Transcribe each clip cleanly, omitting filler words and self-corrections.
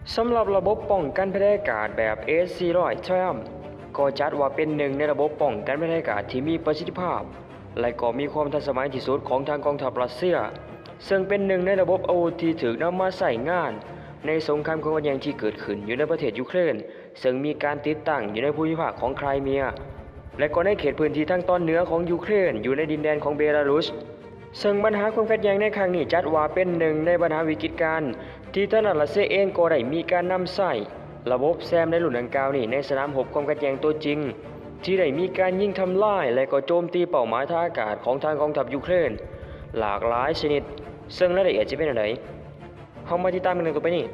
สำหรับระบบป้องกันภัยอากาศแบบ S-400 Triumph ก็จัดว่าเป็นหนึ่งในระบบป้องกันภัยอากาศที่มีประสิทธิภาพและก็มีความทันสมัยที่สุดของทางกองทัพรัสเซียซึ่งเป็นหนึ่งในระบบอาวุธที่ถูกนำมาใช้งานในสงครามขัดแย้งที่เกิดขึ้นอยู่ในประเทศยูเครนซึ่งมีการติดตั้งอยู่ในภูมิภาคของไครเมียและก็ในเขตพื้นที่ทางตอนเหนือของยูเครนอยู่ในดินแดนของเบลารุสซึ่งปัญหาความขัดแย้งในครั้งนี้จัดว่าเป็นหนึ่งในปัญหาวิกฤตการณ์ที่ทางรัสเซียเองก็ได้มีการนำใช้ระบบแซมในรุ่นดังกล่าวนี้ในสนามรบความขัดแย้งตัวจริงที่ได้มีการยิงทำลายและก็โจมตีเป้าหมายทางอากาศของทางกองทัพยูเครนหลากหลายชนิดซึ่งรายละเอียดจะเป็นอะไรเฮามาติดตามกันต่อไปนี้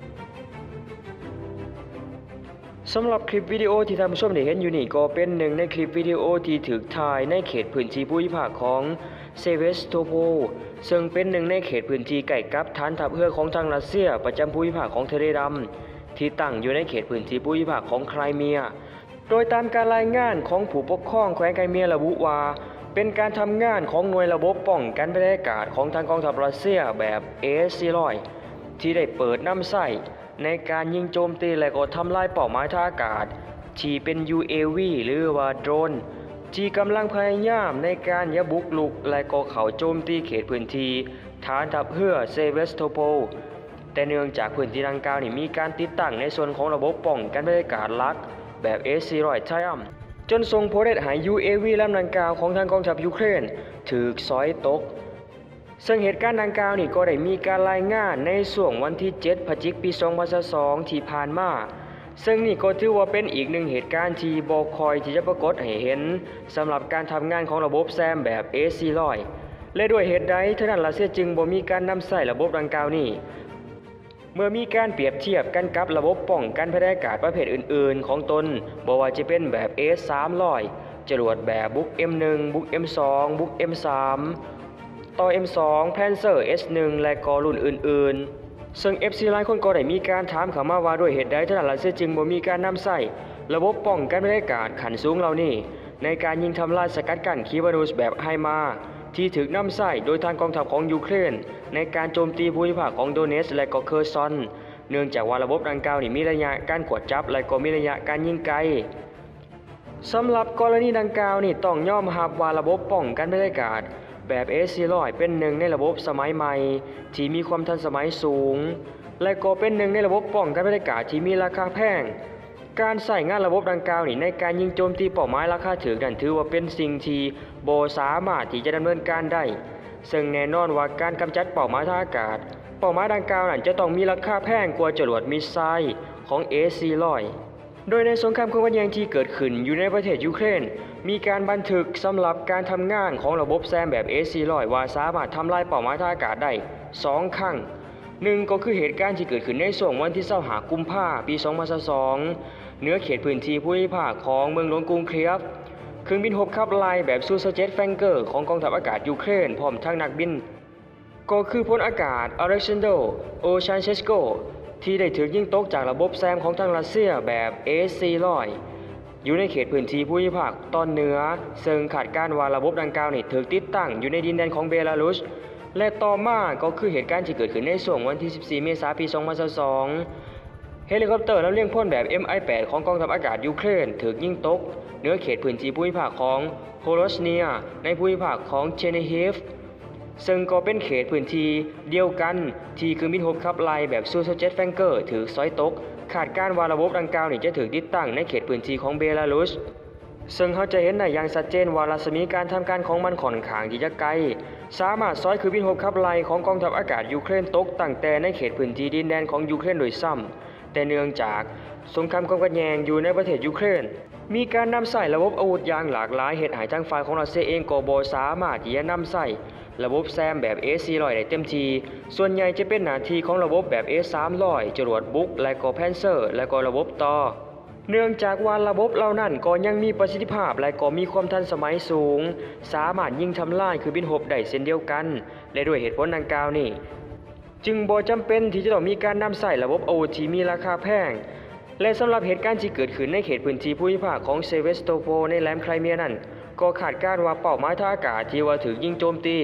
สำหรับคลิปวิดีโอที่ท่านผู้ชมได้เห็นอยู่นี่ก็เป็นหนึ่งในคลิปวิดีโอที่ถูกถ่ายในเขตพื้นที่ภูมิภาคของเซเวสโตโปลซึ่งเป็นหนึ่งในเขตพื้นที่ใกล้กับฐานทัพเรือของทางรัสเซียประจำภูมิภาคของทะเลดำที่ตั้งอยู่ในเขตพื้นที่ภูมิภาคของไครเมียโดยตามการรายงานของผู้ปกครองแขวงไครเมียระบุว่าเป็นการทำงานของหน่วยระบบป้องกันภัยอากาศของทางกองทัพรัสเซียแบบ S-400 ที่ได้เปิดนำใช้ในการยิงโจมตีและก็ทำลายเป้าหมายทางอากาศที่เป็น UAV หรือว่าโดรนที่กำลังพยายามในการบุกรุกและก็เข้าโจมตีเขตพื้นที่ฐานทัพเรือเซเวสโตโปลแต่เนื่องจากพื้นที่ดังกล่าวนี้มีการติดตั้งในส่วนของระบบป้องกันภัยอากาศหลักแบบ S-400 Triumph จนส่งผลให้ UAV ลำดังกล่าวของทางกองทัพยูเครนถูกสอยตกซึ่งเหตุการณ์ดังกล่าวนี้ก็ได้มีการรายงานในช่วงวันที่ 7 พฤศจิกายน ปี 2022 ที่ผ่านมาซึ่งนี่ก็ถือว่าเป็นอีกหนึ่งเหตุการณ์ที่บ่ค่อยที่จะปรากฏให้เห็นสำหรับการทำงานของระบบแซมแบบ S-400 และด้วยเหตุใดทางด้านรัสเซียจึงบ่มีการนำใช้ระบบดังกล่าวนี้เมื่อมีการเปรียบเทียบกันกับระบบป้องกันภัยอากาศประเภทอื่นๆของตนบ่ว่าจะเป็นแบบ S-300 จรวดแบบบุก M1 บุก M2 บุก M3 ต่อ M2 Panzer S1 และก็รุ่นอื่นๆซึ่ง FC หลายคนก็ได้มีการถามเข้ามาว่าด้วยเหตุใดทางด้านรัสเซียจึงบ่มีการนำใช้ระบบป้องกันภัยอากาศขั้นสูงเหล่านี้ในการยิงทำลายสกัดกั้นขีปนาวุธแบบไฮมาร์ที่ถูกนำใช้โดยทางกองทัพของยูเครนในการโจมตีภูมิภาคของโดเนตส์และก็เคอร์ซอนเนื่องจากว่าระบบดังกล่าวนี้มีระยะการกวดจับและก็มีระยะการยิงไกลสำหรับกรณีดังกล่าวนี้ต้องยอมรับว่าระบบป้องกันภัยอากาศแบบ S-400 เป็นหนึ่งในระบบสมัยใหม่ที่มีความทันสมัยสูงและก็เป็นหนึ่งในระบบป้องกันภัยอากาศที่มีราคาแพงการใช้งานระบบดังกล่าวนี้ในการยิงโจมตีเป้าหมายราคาถูกนั้นถือว่าเป็นสิ่งที่บ่สามารถที่จะดำเนินการได้ซึ่งแน่นอนว่าการกำจัดเป้าหมายทางอากาศเป้าหมายดังกล่าวนั้นจะต้องมีราคาแพงกว่าจรวดมิสไซล์ของ S-400 โดยในสงครามขัดแย้งที่เกิดขึ้นอยู่ในประเทศยูเครนมีการบันทึกสำหรับการทำงานของระบบแซมแบบ S-400 ว่าสามารถทำลายเป้าหมายทางอากาศได้2ครั้งหนึ่งก็คือเหตุการณ์ที่เกิดขึ้นในช่วงวันที่25 กุมภาพันธ์ ปี 2022เหนือเขตพื้นที่ภูมิภาคของเมืองหลวงกรุงเคียฟเครื่องบินรบขับไล่แบบซูเจ็ตแฟงเกอร์ของกองทัพอากาศยูเครนพร้อมทั้งนักบินก็คือพลอากาศอเล็กซานเดอร์โอชานเชสโกที่ได้ถูกยิงตกจากระบบแซมของทางรัสเซียแบบ S-400 อยู่ในเขตพื้นที่ภูมิภาคตอนเหนือซึ่งคาดการณ์ว่าระบบดังกล่าวนี้ถูกติดตั้งอยู่ในดินแดนของเบลารุสและต่อมาก็คือเหตุการณ์ที่เกิดขึ้นในช่วงวันที่ 14 เมษายน ปี 2022เฮลิคอปเตอร์ลำเลียงพลแบบ Mi-8 ของกองทัพอากาศยูเครนถูกยิงตกเหนือเขตพื้นที่ภูมิภาคของโฮโลสเนียในภูมิภาคของเชเนฮิฟซึ่งก็เป็นเขตพื้นที่เดียวกันที่เครื่องบินรบขับไล่แบบซูเจ็ตแฟงเกอร์ถูกสอยตกคาดการณ์ว่าระบบดังกล่าวนี้จะถูกติดตั้งในเขตพื้นที่ของเบลารุสซึ่งเขาจะเห็นได้อย่างชัดเจนว่ารัศมีการทำการของมันค่อนข้างที่จะไกลสามารถสอยเครื่องบินรบขับไล่ของกองทัพอากาศยูเครนตกตั้งแต่ในเขตพื้นที่ดินแดนของยูเครนโดยซ้ำแต่เนื่องจากสงครามความขัดแย้งอยู่ในประเทศยูเครนมีการนำใช้ระบบอาวุธอย่างหลากหลายเหตุให้ทางฝ่ายของรัสเซียเองก็บ่สามารถที่จะนำใช้ระบบแซมแบบ S-400 ได้เต็มทีส่วนใหญ่จะเป็นหน้าที่ของระบบแบบ S-300 จรวดบุกและก็แพนเซอร์และก็ระบบต่อเนื่องจากว่าระบบเหล่านั้นก็ยังมีประสิทธิภาพและก็มีความทันสมัยสูงสามารถยิงทำลายเครื่องบินรบได้เช่นเดียวกันและด้วยเหตุผลดังกล่าวนี้จึงบ่จำเป็นที่จะต้องมีการนำใช้ระบบอาวุธที่มีราคาแพงและสำหรับเหตุการณ์ที่เกิดขึ้นในเขตพื้นที่ภูมิภาคของเซเวสโตโปลในแหลมไครเมียนั้นก็คาดการณ์ว่าเป้าหมายทางอากาศที่ว่าถูกยิงโจมตี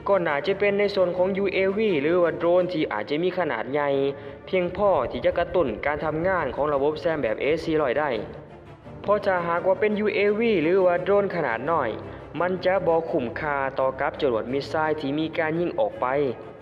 ก็น่าจะเป็นในส่วนของ UAV หรือว่าโดรนที่อาจจะมีขนาดใหญ่เพียงพอที่จะกระตุ้นการทำงานของระบบแซมแบบ S-400 ได้เพราะถ้าหากว่าเป็น UAV หรือว่าโดรนขนาดน้อยมันจะบ่คุ้มค่าต่อกับจรวดมิสไซล์ที่มีการยิงออกไป